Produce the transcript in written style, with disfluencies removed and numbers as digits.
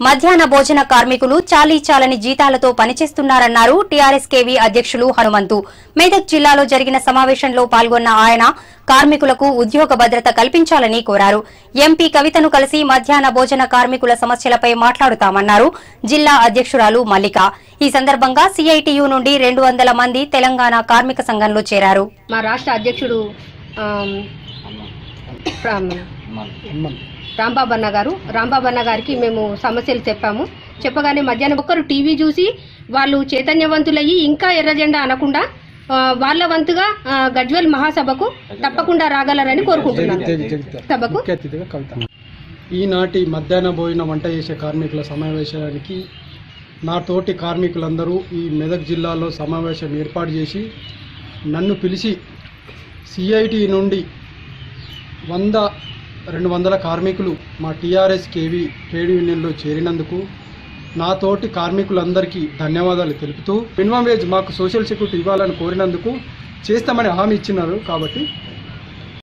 మధ్యాహ్న భోజన కార్మికులు చాలీచాలని జీతాలతో పనిచేస్తున్నారన్నారు టీఆర్ఎస్ కేవీ అధ్యక్షులు హనుమంతు. మెదక్ జిల్లాలో జరిగిన సమావేశంలో పాల్గొన్న ఆయన కార్మికులకు ఉద్యోగ భద్రత కల్పించాలని కోరారు. ఎంపీ కవితను కలిసి మధ్యాహ్న భోజన కార్మికుల సమస్యలపై మాట్లాడుతామన్నారు జిల్లా అధ్యక్షురాలు మల్లిక. ఈ సందర్భంగా సిఐటియు నుండి 200 మంది తెలంగాణ కార్మిక సంఘంలో చేరారు. మా రాష్ట్ర అధ్యక్షుడు రాంబాబన్న గారికి మేము సమస్యలు చెప్పగానే మధ్యాహ్నం ఒక్కరు టీవీ చూసి వాళ్ళు చైతన్యవంతులయ్యి ఇంకా ఎర్రజెండా అనకుండా వాళ్ళ వంతుగా గజ్వెల్ మహాసభకు తప్పకుండా రాగలరని కోరుకుంటున్నాను. సభకు ఈనాటి మధ్యాహ్న భోజన వంట చేసే కార్మికుల సమావేశానికి నా తోటి కార్మికులందరూ ఈ మెదక్ జిల్లాలో సమావేశం ఏర్పాటు చేసి నన్ను పిలిచి సిఐటి నుండి 100-200 కార్మికులు మా టీఆర్ఎస్ కేవీ ట్రేడ్ యూనియన్లో చేరినందుకు నాతోటి కార్మికులందరికీ ధన్యవాదాలు తెలుపుతూ మినిమం వేజ్ మాకు సోషల్ సెక్యూరిటీ ఇవ్వాలని కోరినందుకు చేస్తామని హామీ ఇచ్చినారు. కాబట్టి